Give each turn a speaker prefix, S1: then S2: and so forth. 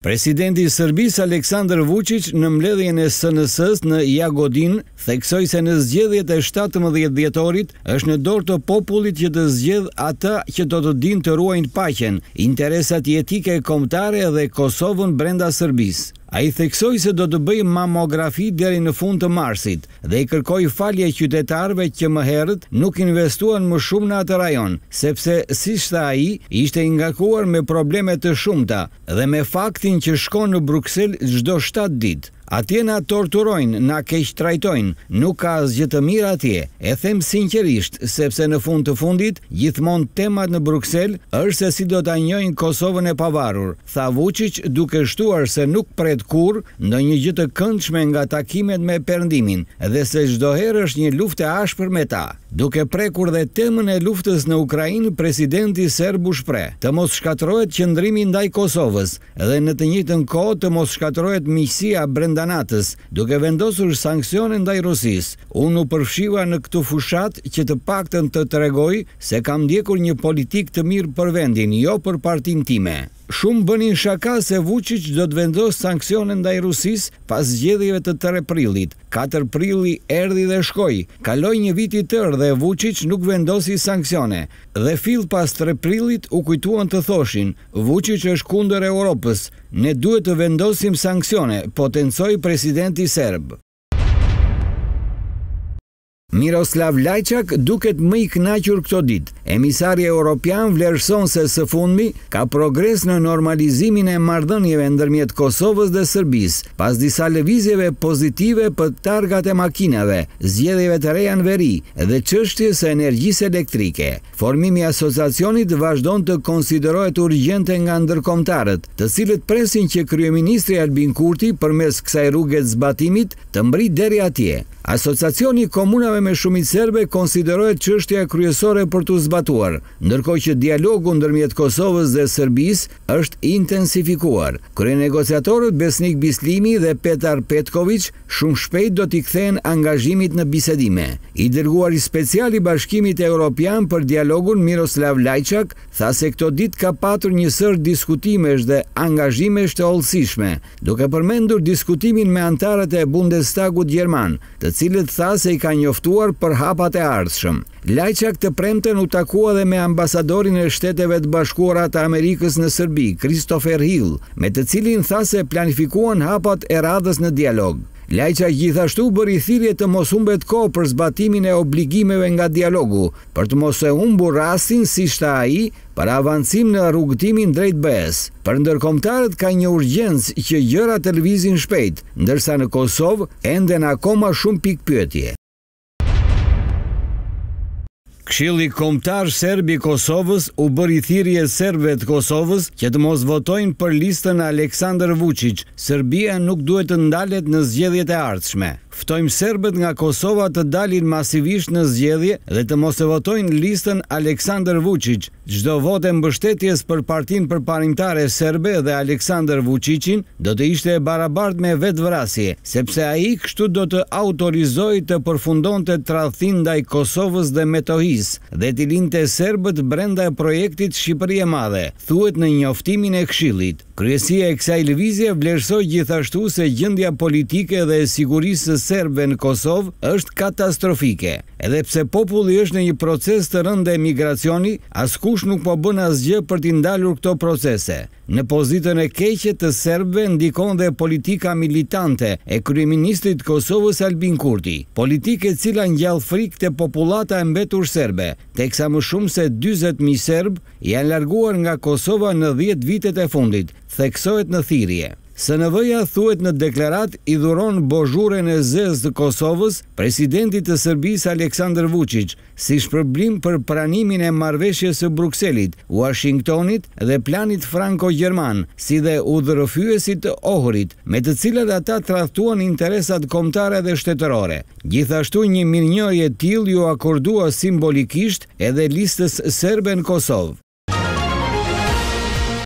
S1: Presidenti i Serbisë Aleksandar Vučić në mbledhjen e SNS-s në Jagodin theksoi se në zgjedhjet e 17 dhjetorit është në dorë të popullit që të zgjedh ata që do të dinë të ruajnë paqen, interesat jetike kombëtare dhe Kosovën brenda Serbisë. Ai theksoi se do të bëjë mamografi deri në fund të marsit dhe i kërkoi falje qytetarëve që më herët nuk investuan më shumë në atë rajon, sepse siç tha ai, ishte i ngarkuar me probleme të shumta dhe me faktin që shkon në Bruksel çdo 7 ditë. Atje na torturojnë, na keq trajtojnë, nuk ka asgjë të mirë atje. E them sinqerisht, sepse në fund të fundit, gjithmonë temat në Bruksel është se si do ta njohin Kosovën e pavarur, tha Vučić duke shtuar se nuk pret kurrë ndonjë gjë të këndshme nga takimet me Perëndimin dhe se çdo herë është një luftë e ashpër me ta. Duke prekur dhe temën e luftës në Ukrainë, presidenti serb u shpreh të mos shkatërrohet qëndrimi ndaj Kosovës dhe në të njëjtën kohë të mos shkatërrohet miqësia brenda natës, duke vendosur sanksione ndaj Rusisë. Unë u përfshiva në këtë fushat që të paktën të tregoj se kam ndjekur një politikë të mirë për vendin, jo për partinë time. Shumë bënin shaka se Vučić do të vendos sanksione ndaj Rusisë pas zgjedhjeve të 3 prillit. 4 prilli erdhi dhe shkoi. Kaloi një vit i tërë dhe Vučić nuk vendosi sanksione. Dhe fill pas 3 prillit u kujtuan të thoshin: Vučić është kundër Europës. Ne duhet të vendosim sanksione, potencoi presidenti serb. Miroslav Lajçak duket më i kënaqur këto ditë. Emisari Europian vlerëson se së fundmi ka progres në normalizimin e marrëdhënieve ndërmjet Kosovës dhe Serbisë, pas disa lëvizjeve pozitive për targat e makinave, zgjedhjeve të reja në veri dhe çështjes së energjisë elektrike. Formimi i asociacionit vazhdon të konsiderohet urgjente nga ndërkombëtarët, të cilët presin që kryeministri Albin Kurti përmes kësaj rruge të zbatimit të mbrit deri atje. Asociacioni Komunave me Shumicë Serbe konsiderohet çështja kryesore për të zbatuar, ndërkohë që dialogu ndërmjet Kosovës dhe Serbisë është intensifikuar. Kryenegociatorët Besnik Bislimi dhe Petar Petković shumë shpejt do t'i kthehen angazhimit në bisedime. I dërguari special i Bashkimit Evropian për dialogun Miroslav Lajçak tha se këto ditë ka patur një sër diskutimesh dhe angazhimesh të hollësishme, duke përmendur diskutimin me antarët e Bundestagut gjerman, të cilët tha se i ka njoftuar për hapat e ardhshëm. Lajçak të premten u takua dhe me ambasadorin e Shteteve të Bashkuara të Amerikës në Serbi, Christopher Hill, me të cilin tha se planifikuan hapat e radhës në dialog. Lajçak gjithashtu bëri thirrje të mos humbet kohë për zbatimin e obligimeve nga dialogu, për të mos e humbur rastin, siç tha ai, për avancim në rrugëtimin drejt BE-s. Për ndërkombëtarët ka një urgjencë që gjërat të lëvizin shpejt, ndërsa në Kosovë ende akoma shumë pikpyetje. Këshilli Kombëtar Serb i Kosovës u bëri thirrje serbëve të Kosovës që të mos votojnë për listën Aleksandar Vučić. Serbia nuk duhet të ndalet në zgjedhjet e ardhshme. Ftojmë serbët nga Kosova të dalin masivisht në zgjedhje dhe të mos e votojnë listën Aleksandar Vučić. Çdo votë mbështetjes për partinë përparimtare serbe dhe Aleksandar Vučićin do të ishte e barabartë me vetvrasje, sepse ai kështu do të autorizojë të përfundonte tradhtin ndaj Kosovës dhe Metohisë dhe t'i linte serbët brenda e projektit Shqipëri e Madhe, thuhet në njoftimin e Këshillit. Kryesia e kësaj lëvizje vlerësoi gjithashtu se gjendja politike dhe e sigurisë serbëve në Kosovë është katastrofike. Edhe pse populli është në një proces të rëndë emigracioni, askush nuk po bën asgjë për t'i ndalur këto procese. Në pozitën e keqe të serbëve ndikon dhe politika militante e kryeministrit të Kosovës Albin Kurti, politikë e cila ngjall frikë te popullata e mbetur serbe, teksa më shumë se 40.000 serbë janë larguar nga Kosova në 10 vitet e fundit, theksohet në thirrje. SNV-ja thuhet në deklarat i dhuron bozhuren e zezë të Kosovës presidentit të Serbisë Aleksandar Vučić si shpërblim për pranimin e marrëveshjes së Brukselit, Washingtonit dhe planit franko-gjerman, si dhe udhërëfyesit të Ohrit, me të cilat ata tradhtuan interesat kombëtare dhe shtetërore. Gjithashtu një mirënjohje e tillë ju akordua simbolikisht edhe listës serbe në Kosovë.